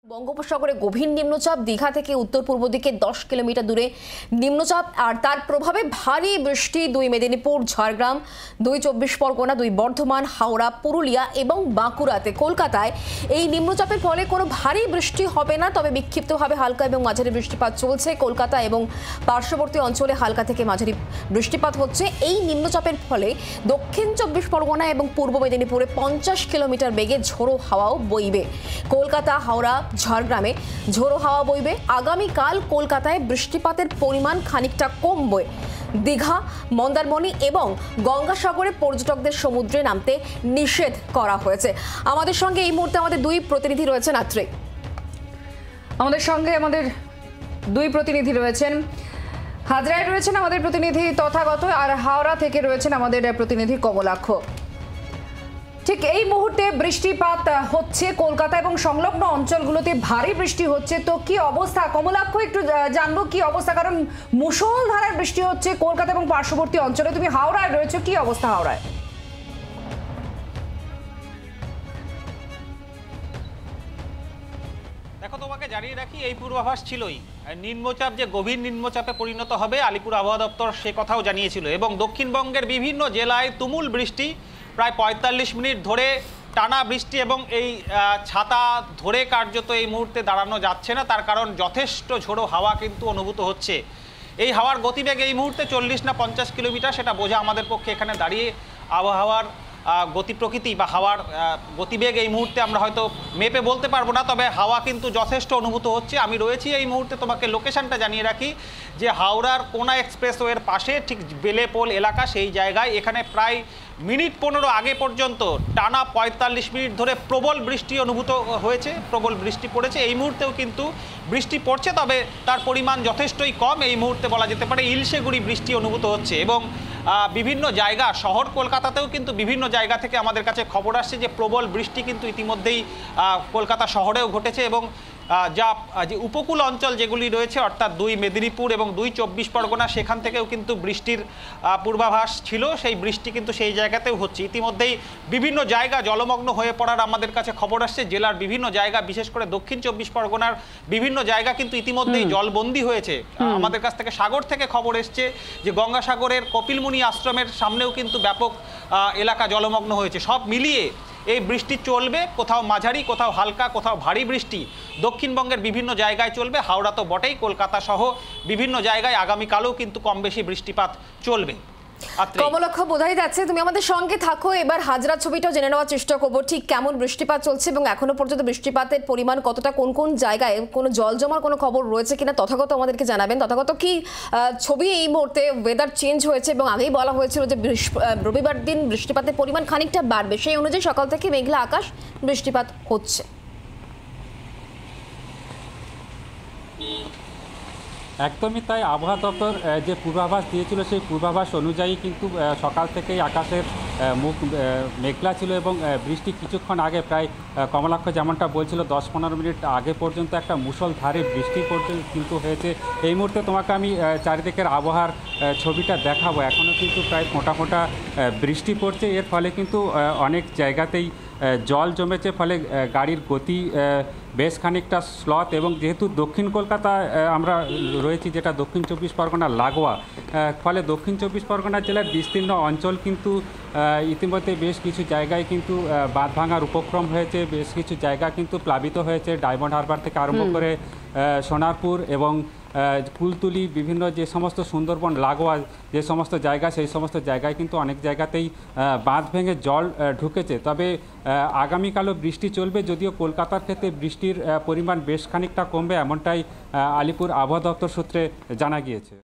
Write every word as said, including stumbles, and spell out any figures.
বঙ্গোপসাগরে গভীর নিম্নচাপ দীঘা থেকে উত্তর পূর্ব দিকে দশ কিলোমিটার দূরে নিম্নচাপ আর তার প্রভাবে ভারী বৃষ্টি দুই মেদিনীপুর ঝাড়গ্রাম দুই চব্বিশ পরগনা দুই বর্ধমান হাওড়া পুরুলিয়া এবং বাঁকুড়াতে কলকাতায় এই নিম্নচাপের ফলে কোনো ভারী বৃষ্টি হবে না, তবে বিক্ষিপ্তভাবে হালকা এবং মাঝারি বৃষ্টিপাত চলছে। কলকাতা এবং পার্শ্ববর্তী অঞ্চলে হালকা থেকে মাঝারি বৃষ্টিপাত হচ্ছে। এই নিম্নচাপের ফলে দক্ষিণ চব্বিশ পরগনা এবং পূর্ব মেদিনীপুরে পঞ্চাশ কিলোমিটার বেগে ঝোড়ো হাওয়াও বইবে। কলকাতা হাওড়া ঝাড়গ্রামে ঝোড়ো হাওয়া বইবে। আগামীকাল কলকাতায় বৃষ্টিপাতের পরিমাণ খানিকটা কমবে। দীঘা মন্দারমণি এবং গঙ্গাসাগরে পর্যটকদের সমুদ্রে নামতে নিষেধ করা হয়েছে। আমাদের সঙ্গে এই মুহূর্তে আমাদের দুই প্রতিনিধি রয়েছেন। আত্রে আমাদের সঙ্গে আমাদের দুই প্রতিনিধি রয়েছেন। হাজরায় রয়েছেন আমাদের প্রতিনিধি তথাগত, আর হাওড়া থেকে রয়েছেন আমাদের প্রতিনিধি কমলাক্ষ। ঠিক এই মুহূর্তে বৃষ্টিপাত হচ্ছে কলকাতা এবং সংলগ্ন অঞ্চলগুলোতে ভারী বৃষ্টি হচ্ছে, তো কি অবস্থা কমলাক্ষ একটু জানবো কি অবস্থা, কারণ মুষলধারায় বৃষ্টি হচ্ছে কলকাতা এবং পার্শ্ববর্তী অঞ্চলে। তুমি হাওড়ায় রয়েছে, কি অবস্থা হাওড়ায়? দেখো, তোমাকে জানিয়ে রাখি, এই পূর্বাভাস ছিলই নিম্নচাপ যে গভীর নিম্নচাপে পরিণত হবে, আলিপুর আবহাওয়া দপ্তর সে কথাও জানিয়েছিল। এবং দক্ষিণবঙ্গের বিভিন্ন জেলায় তুমুল বৃষ্টি, প্রায় পঁয়তাল্লিশ মিনিট ধরে টানা বৃষ্টি, এবং এই ছাতা ধরে কার্যত এই মুহূর্তে দাঁড়ানো যাচ্ছে না, তার কারণ যথেষ্ট ঝোড়ো হাওয়া কিন্তু অনুভূত হচ্ছে। এই হাওয়ার গতিবেগ এই মুহূর্তে চল্লিশ না পঞ্চাশ কিলোমিটার, সেটা বোঝা আমাদের পক্ষে এখানে দাঁড়িয়ে। আবহাওয়ার গতি প্রকৃতি বা হাওয়ার গতিবেগ এই মুহূর্তে আমরা হয়তো মেপে বলতে পারবো না, তবে হাওয়া কিন্তু যথেষ্ট অনুভূত হচ্ছে। আমি রয়েছি এই মুহূর্তে, তোমাকে লোকেশনটা জানিয়ে রাখি যে হাওড়ার কোনা এক্সপ্রেসওয়ের পাশে ঠিক বেলেপোল এলাকা, সেই জায়গায় এখানে প্রায় মিনিট পনেরো আগে পর্যন্ত টানা পঁয়তাল্লিশ মিনিট ধরে প্রবল বৃষ্টি অনুভূত হয়েছে, প্রবল বৃষ্টি পড়েছে। এই মুহূর্তেও কিন্তু বৃষ্টি পড়ছে, তবে তার পরিমাণ যথেষ্টই কম। এই মুহূর্তে বলা যেতে পারে ইলশেগুড়ি বৃষ্টি অনুভূত হচ্ছে। এবং বিভিন্ন জায়গা, শহর কলকাতাতেও কিন্তু বিভিন্ন জায়গা থেকে আমাদের কাছে খবর আসছে যে প্রবল বৃষ্টি কিন্তু ইতিমধ্যেই কলকাতা শহরেও ঘটেছে। এবং যা যে উপকূল অঞ্চল যেগুলি রয়েছে, অর্থাৎ দুই মেদিনীপুর এবং দুই চব্বিশ পরগনা, সেখান থেকেও কিন্তু বৃষ্টির পূর্বাভাস ছিল। সেই বৃষ্টি কিন্তু সেই জায়গাতেও হচ্ছে। ইতিমধ্যেই বিভিন্ন জায়গা জলমগ্ন হয়ে পড়ার আমাদের কাছে খবর আসছে। জেলার বিভিন্ন জায়গা, বিশেষ করে দক্ষিণ চব্বিশ পরগনার বিভিন্ন জায়গা কিন্তু ইতিমধ্যেই জলবন্দী হয়েছে। আমাদের কাছ থেকে সাগর থেকে খবর এসছে যে গঙ্গাসাগরের কপিলমুনি আশ্রমের সামনেও কিন্তু ব্যাপক এলাকা জলমগ্ন হয়েছে। সব মিলিয়ে এই বৃষ্টি চলবে, কোথাও মাঝারি, কোথাও হালকা, কোথাও ভারী বৃষ্টি দক্ষিণবঙ্গের বিভিন্ন জায়গায় চলবে। হাওড়া তো বটেই, কলকাতা সহ বিভিন্ন জায়গায় আগামীকালও কিন্তু কম বেশি বৃষ্টিপাত চলবে। কমলক্ষ, বোঝাই যাচ্ছে তুমি আমাদের সঙ্গে থাকো। এবার হাজরা ছবিটাও জেনে নেওয়ার চেষ্টা করবো, ঠিক কেমন বৃষ্টিপাত চলছে এবং এখনো পর্যন্ত বৃষ্টিপাতের পরিমাণ কতটা, কোন কোন জায়গায় কোনো জল জমার কোনো খবর রয়েছে কিনা তথাগত আমাদেরকে জানাবেন। তথাগত, কি ছবি এই মুহূর্তে? ওয়েদার চেঞ্জ হয়েছে এবং আগেই বলা হয়েছিল যে রবিবার দিন বৃষ্টিপাতের পরিমাণ খানিকটা বাড়বে, সেই অনুযায়ী সকাল থেকে মেঘলা আকাশ, বৃষ্টিপাত হচ্ছে। একদমই তাই, আবহাওয়া দপ্তর যে পূর্বাভাস দিয়েছিল সেই পূর্বাভাস অনুযায়ী কিন্তু সকাল থেকেই আকাশের মুখ মেঘলা ছিল এবং বৃষ্টি কিছুক্ষণ আগে, প্রায় কমলাক্ষ যেমনটা বলছিল দশ পনেরো মিনিট আগে পর্যন্ত একটা মুষলধারে বৃষ্টি পর্যন্ত কিন্তু হয়েছে। এই মুহূর্তে তোমাকে আমি চারিদিকের আবহাওয়ার ছবিটা দেখাবো। এখনও কিন্তু প্রায় ফোঁটা ফোঁটা বৃষ্টি পড়ছে। এর ফলে কিন্তু অনেক জায়গাতেই জল জমেছে, ফলে গাড়ির গতি বেশ খানিকটা স্লথ। এবং যেহেতু দক্ষিণ কলকাতা আমরা রয়েছি, যেটা দক্ষিণ চব্বিশ পরগনা লাগোয়া, ফলে দক্ষিণ চব্বিশ পরগনা জেলার বিস্তীর্ণ অঞ্চল কিন্তু ইতিমধ্যে বেশ কিছু জায়গায় কিন্তু বাঁধ ভাঙার উপক্রম হয়েছে, বেশ কিছু জায়গা কিন্তু প্লাবিত হয়েছে। ডায়মন্ড হারবার থেকে আরম্ভ করে সোনারপুর এবং কুলতুলি, বিভিন্ন যে সমস্ত সুন্দরবন লাগোয়া যে সমস্ত জায়গা, সেই সমস্ত জায়গায় কিন্তু অনেক জায়গাতেই বাঁধ ভেঙে জল ঢুকেছে। তবে আগামীকালও বৃষ্টি চলবে, যদিও কলকাতার ক্ষেত্রে বৃষ্টির পরিমাণ বেশ খানিকটা কমবে, এমনটাই আলিপুর আবহাওয়া দপ্তর সূত্রে জানা গিয়েছে।